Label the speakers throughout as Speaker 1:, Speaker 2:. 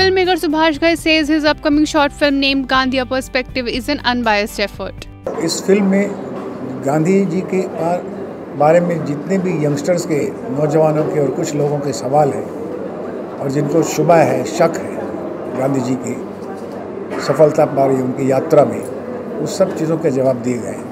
Speaker 1: Filmmaker Subhash Ghai says his upcoming short film named Gandhi: A Perspective is an unbiased effort.
Speaker 2: इस film में गांधी जी के बारे में जितने भी यंगस्टर्स के, नौजवानों के और कुछ लोगों के सवाल हैं और जिनको शुबा है, शक है गांधी जी की सफलता पारी उनकी यात्रा में, उस सब चीज़ों के जवाब दिए गए हैं।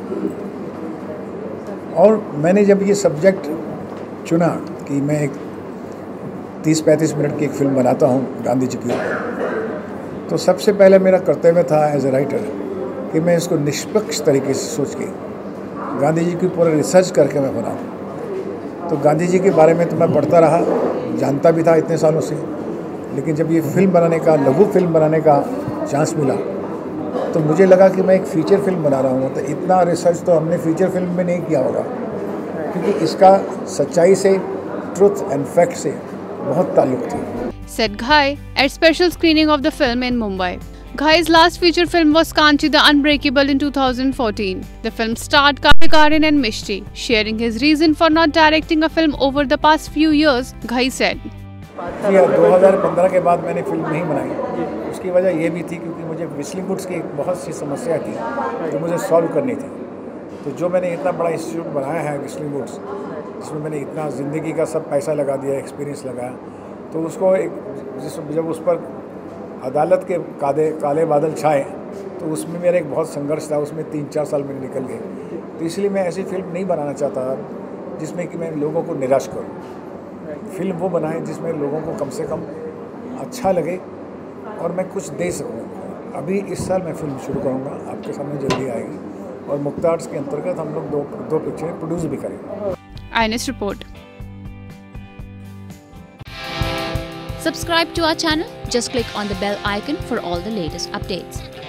Speaker 2: और मैंने जब ये सब्जेक्ट चुना कि मैं एक 30-35 मिनट की एक फिल्म बनाता हूँ गांधी जी के ऊपर, तो सबसे पहले मेरा कर्तव्य था एज ए राइटर कि मैं इसको निष्पक्ष तरीके से सोच के गांधी जी की पूरा रिसर्च करके मैं बनाऊँ। तो गांधी जी के बारे में तो मैं पढ़ता रहा, जानता भी था इतने सालों से, लेकिन जब ये फिल्म बनाने का, लघु फिल्म बनाने का चांस मिला तो मुझे लगा कि मैं एक फीचर फिल्म बना रहा हूँ। तो इतना रिसर्च तो हमने फीचर फिल्म में नहीं किया होगा, क्योंकि इसका सच्चाई से, ट्रुथ एंड फैक्ट से बहुत ताल्लुक था।
Speaker 1: Said Ghai at special screening of the film in Mumbai. Ghai's last feature film was Gandhi: The Unbreakable in 2014. The film starred Karan and Mishti. Sharing his reason for not directing a film over the past few years, Ghai said,
Speaker 2: 2015 के बाद मैंने film नहीं बनाई। उसकी वजह ये भी थी क्योंकि मुझे विस्लिंग वुड्स की बहुत सी समस्या थी जो मुझे सॉल्व करनी थी। तो जो मैंने इतना बड़ा इंस्टीट्यूट बनाया है विस्लिंग वुड्स, जिसमें मैंने इतना ज़िंदगी का सब पैसा लगा दिया, एक्सपीरियंस लगाया, तो उसको जब उस पर अदालत के काले बादल छाए तो उसमें मेरा एक बहुत संघर्ष था। उसमें 3-4 साल मेरे निकल गए। तो इसलिए मैं ऐसी फिल्म नहीं बनाना चाहता जिसमें कि मैं लोगों को निराश करूं। फिल्म वो बनाएं जिसमें लोगों को कम से कम अच्छा लगे और मैं कुछ दे सकूं। अभी इस साल मैं फिल्म शुरू करूंगा, आपके सामने जल्दी आएगी, और मुक्ता आर्ट्स के अंतर्गत हम लोग दो पिक्चरें प्रोड्यूस भी करेंगे।
Speaker 1: INS report.
Speaker 3: Subscribe to our channel. Just click on the bell icon for all the latest updates.